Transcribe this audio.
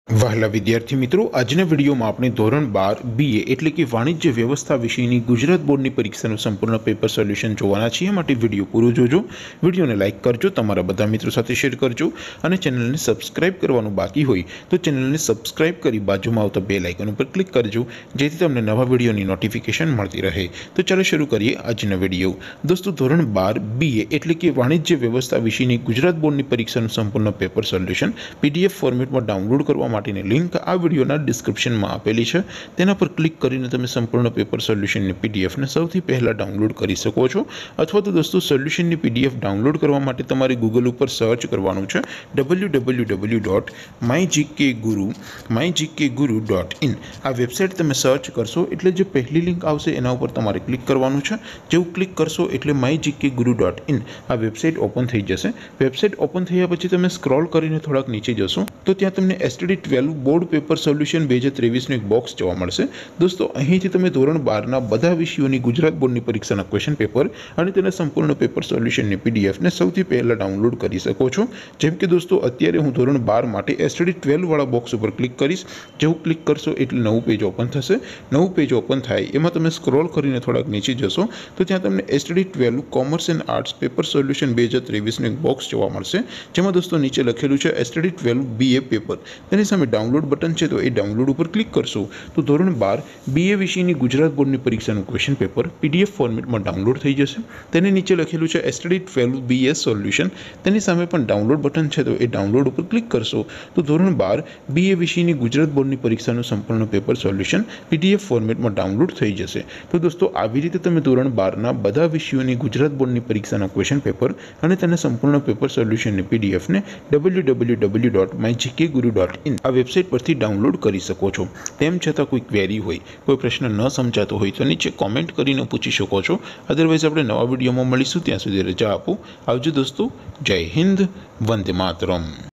વહાલા વિદ્યાર્થી મિત્રો, આજના વિડીયોમાં આપણે ધોરણ 12 બીએ એટલે કે વાણિજ્ય વ્યવસ્થા વિષયની ગુજરાત બોર્ડની પરીક્ષાનું સંપૂર્ણ પેપર સોલ્યુશન જોવાના છીએ। માટે વિડીયો પૂરો જોજો, વિડીયોને લાઇક કરજો, તમારા બધા મિત્રો સાથે શેર કરજો અને ચેનલને સબસ્ક્રાઇબ કરવાનું બાકી હોય તો ચેનલને સબસ્ક્રાઇબ કરી બાજુમાં આવતા બેલ આઇકન ઉપર ક્લિક કરજો, જેથી તમને નવા વિડીયોની નોટિફિકેશન મળતી રહે। તો ચાલો શરૂ કરીએ આજનો વિડીયો। દોસ્તો, ધોરણ 12 બીએ એટલે કે વાણિજ્ય વ્યવસ્થા વિષયની ગુજરાત બોર્ડની પરીક્ષાનું સંપૂર્ણ પેપર સોલ્યુશન પીડીએફ ફોર્મેટમાં ડાઉનલોડ કરવા માટેની લિંક આ વિડીયોના ડિસ્ક્રિપ્શનમાં આપેલી છે। તેના પર ક્લિક કરીને તમે સંપૂર્ણ પેપર સોલ્યુશનની પીડીએફને સૌથી પહેલાં ડાઉનલોડ કરી શકો છો। અથવા તો દોસ્તો, સોલ્યુશનની પીડીએફ ડાઉનલોડ કરવા માટે તમારે ગૂગલ ઉપર સર્ચ કરવાનું છે www.mygkguru.in। આ વેબસાઇટ તમે સર્ચ કરશો એટલે જે પહેલી લિંક આવશે એના ઉપર તમારે ક્લિક કરવાનું છે। જેવું ક્લિક કરશો એટલે mygkguru.in આ વેબસાઇટ ઓપન થઈ જશે। વેબસાઇટ ઓપન થયા પછી તમે સ્ક્રોલ કરીને થોડાક નીચે જશો તો ત્યાં તમને STD-12 બોર્ડ પેપર સોલ્યુશન 2023નું એક બોક્સ જોવા મળશે। દોસ્તો, અહીંથી તમે ધોરણ 12ના બધા વિષયોની ગુજરાત બોર્ડની પરીક્ષાના ક્વેશ્ચન પેપર અને તેના સંપૂર્ણ પેપર સોલ્યુશનની પીડીએફને સૌથી પહેલાં ડાઉનલોડ કરી શકો છો। જેમ કે દોસ્તો, અત્યારે હું ધોરણ 12 માટે STD-12 વાળા બોક્સ ઉપર ક્લિક કરીશ। જેવું ક્લિક કરશો એટલે નવું પેજ ઓપન થશે। નવું પેજ ઓપન થાય એમાં તમે સ્ક્રોલ કરીને થોડાક નીચે જશો તો ત્યાં તમને STD-12 commerce and arts paper solution 2023નું એક બોક્સ જોવા મળશે, જેમાં દોસ્તો નીચે લખેલું છે STD-12 બીએ પેપર। તેની સામે ડાઉનલોડ બટન છે, તો એ ડાઉનલોડ ઉપર ક્લિક કરશો તો ધોરણ 12 બીએ વિષયની ગુજરાત બોર્ડની પરીક્ષાનું ક્વેશ્ચન પેપર પીડીએફ ફોર્મેટમાં ડાઉનલોડ થઈ જશે। તેની નીચે લખેલું છે STD-12 બીએસ સોલ્યુશન, તેની સામે પણ ડાઉનલોડ બટન છે, તો એ ડાઉનલોડ ઉપર ક્લિક કરશો તો ધોરણ 12 બીએ વિષયની ગુજરાત બોર્ડની પરીક્ષાનું સંપૂર્ણ પેપર સોલ્યુશન પીડીએફ ફોર્મેટમાં ડાઉનલોડ થઈ જશે। તો દોસ્તો, આવી રીતે તમે ધોરણ 12ના બધા વિષયોની ગુજરાત બોર્ડની પરીક્ષાના ક્વેશ્ચન પેપર અને તેના સંપૂર્ણ પેપર સોલ્યુશનની પીડીએફને www.mygkguru.in આ વેબસાઇટ પરથી ડાઉનલોડ કરી શકો છો। તેમ છતાં કોઈ ક્વેરી હોય, કોઈ પ્રશ્ન ન સમજાતો હોય તો નીચે કોમેન્ટ કરીને પૂછી શકો છો। અદરવાઇઝ આપણે નવા વિડીયોમાં મળીશું, ત્યાં સુધી રજા આપો। આવજો દોસ્તો, જય હિન્દ, વંદે માતરમ।